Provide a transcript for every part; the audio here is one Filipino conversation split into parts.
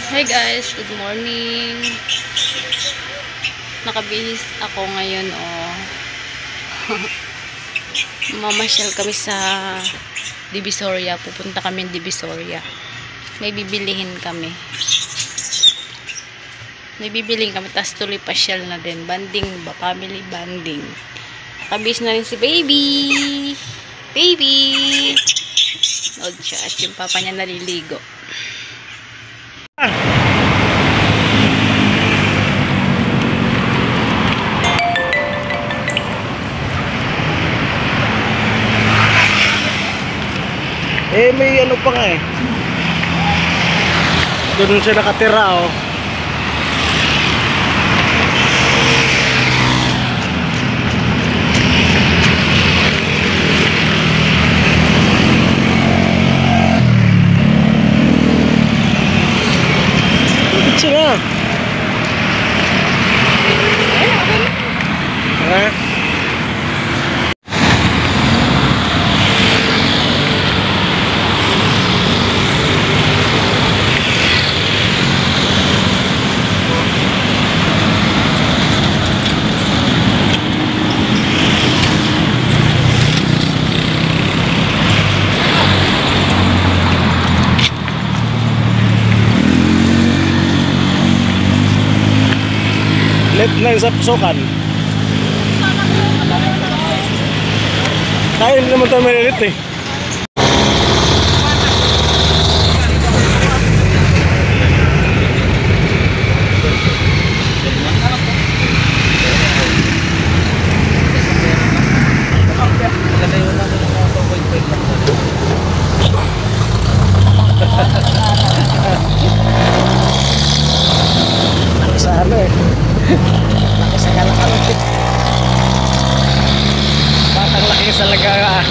Hi guys, good morning. Nakabihis ako ngayon Mamasyal kami sa Divisoria. Pupunta kami ng Divisoria. May bibilihin kami. Tapos tuloy pasyal na din. Banding ba? Family banding. Nakabihis na rin si baby. Nod siya at yung papa niya naliligo. May ano pa nga doon siya nakatira Lupit siya left na sa pusokan. Kaya hindi naman tayo malilit Sa ano laki sa kalakal. Batang laki sa laga.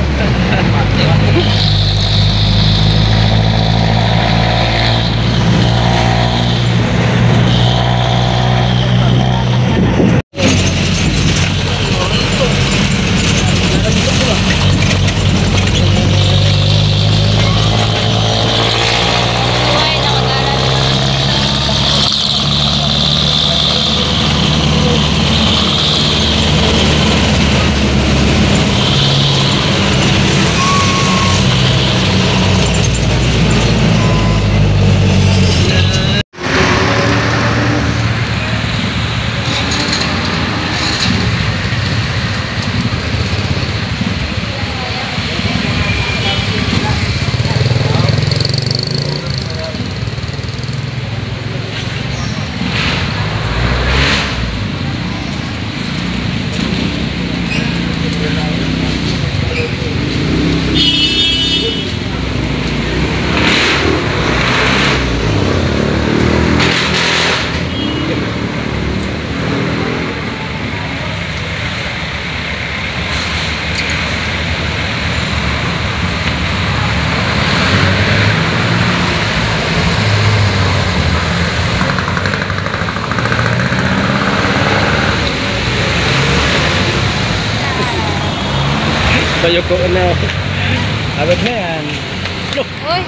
Tayo ko na. Abot na yan. Uy!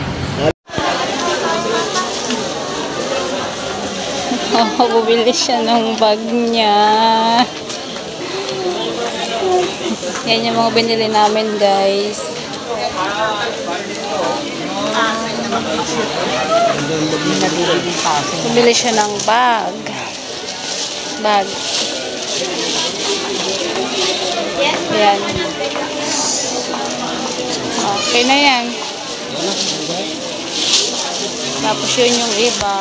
Bubili siya ng bag niya. Yan yung mga binili namin, guys. Bubili siya ng bag. Yan. Okay na yan. Tapos yun yung iba.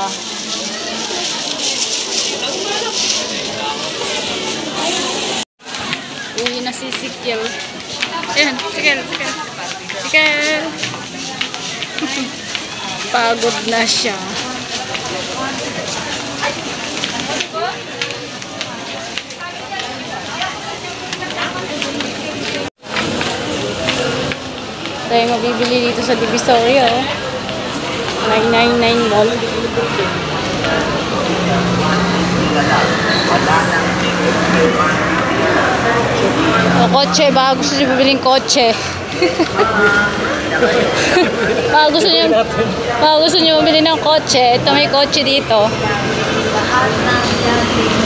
Uwi na si Sikil. Ayan, Sikil. Pagod na siya. Tayo mabibili dito sa Divisoria 999 Mall. Kotse, baka gusto niyo bibiling kotse. Baka gusto niyo bumili ng kotse. Ito may kotse dito. Lahat ng yan